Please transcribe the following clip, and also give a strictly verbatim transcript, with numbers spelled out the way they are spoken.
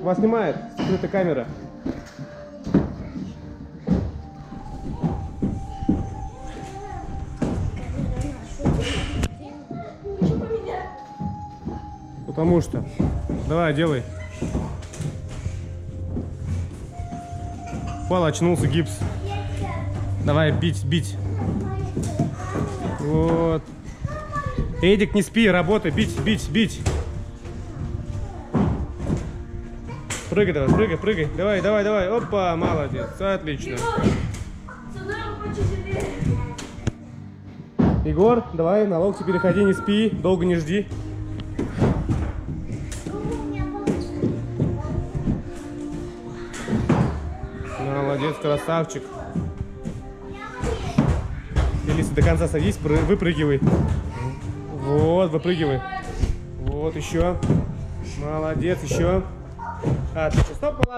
вас снимает скрытая камера. Потому что. Давай, делай. Упал, очнулся, гипс. Давай, бить, бить. Вот. Эдик, не спи, работай, бить, бить, бить. Прыгай давай, прыгай, прыгай. Давай, давай, давай. Опа, молодец. Отлично. Егор, давай, на локти переходи, не спи, долго не жди. Молодец, красавчик. Элиса, до конца садись, выпрыгивай. Вот, выпрыгивай. Вот, еще. Молодец, еще. Отлично, стоп.